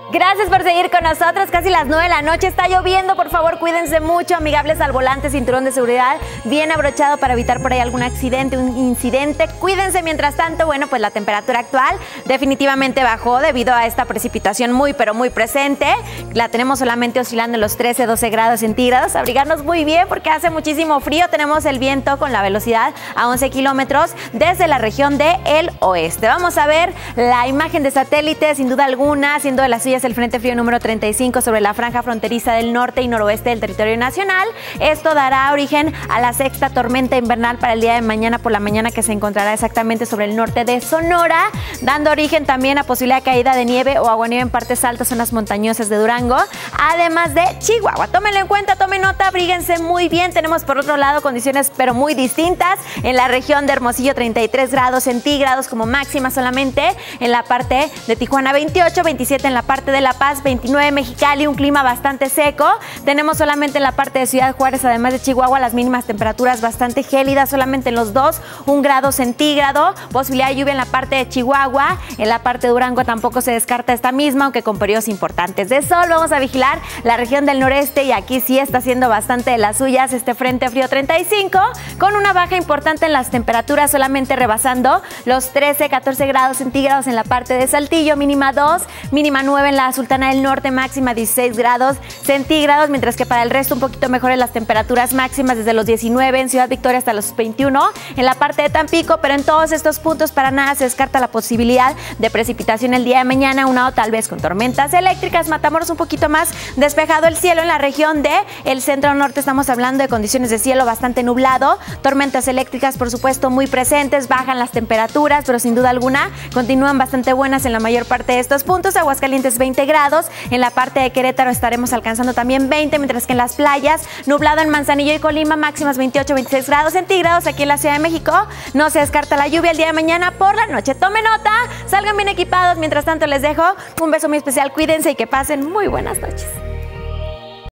Gracias por seguir con nosotros, casi las 9 de la noche, está lloviendo, por favor cuídense mucho, amigables al volante, cinturón de seguridad bien abrochado para evitar por ahí algún accidente, un incidente, cuídense. Mientras tanto, bueno, pues la temperatura actual definitivamente bajó debido a esta precipitación muy pero muy presente, la tenemos solamente oscilando en los 13-12 grados centígrados, abrigarnos muy bien porque hace muchísimo frío, tenemos el viento con la velocidad a 11 kilómetros desde la región del oeste. Vamos a ver la imagen de satélite, sin duda alguna, siendo de las suyas el Frente Frío número 35 sobre la franja fronteriza del norte y noroeste del territorio nacional. Esto dará origen a la sexta tormenta invernal para el día de mañana por la mañana, que se encontrará exactamente sobre el norte de Sonora, dando origen también a posibilidad de caída de nieve o aguanieve en partes altas, zonas montañosas de Durango, además de Chihuahua. Tómenlo en cuenta, tomen nota, abríguense muy bien. Tenemos por otro lado condiciones pero muy distintas en la región de Hermosillo, 33 grados centígrados como máxima solamente, en la parte de Tijuana 28, 27 en la parte de La Paz, 29 Mexicali, un clima bastante seco. Tenemos solamente en la parte de Ciudad Juárez, además de Chihuahua, las mínimas temperaturas bastante gélidas, solamente en los 1 grado centígrado, posibilidad de lluvia en la parte de Chihuahua, en la parte de Durango tampoco se descarta esta misma, aunque con periodos importantes de sol. Vamos a vigilar la región del noreste y aquí sí está haciendo bastante de las suyas este Frente Frío 35, con una baja importante en las temperaturas, solamente rebasando los 13-14 grados centígrados en la parte de Saltillo, mínima 2, mínima 9 en la Sultana del Norte, máxima 16 grados centígrados, mientras que para el resto un poquito mejores las temperaturas máximas, desde los 19 en Ciudad Victoria hasta los 21 en la parte de Tampico, pero en todos estos puntos para nada se descarta la posibilidad de precipitación el día de mañana, unado tal vez con tormentas eléctricas. Matamoros un poquito más despejado el cielo. En la región del centro norte estamos hablando de condiciones de cielo bastante nublado, tormentas eléctricas por supuesto muy presentes, bajan las temperaturas, pero sin duda alguna continúan bastante buenas en la mayor parte de estos puntos. Aguascalientes 20 grados, en la parte de Querétaro estaremos alcanzando también 20, mientras que en las playas, nublado en Manzanillo y Colima, máximas 28-26 grados centígrados. Aquí en la Ciudad de México no se descarta la lluvia el día de mañana por la noche. Tomen nota, salgan bien equipados. Mientras tanto les dejo un beso muy especial, cuídense y que pasen muy buenas noches.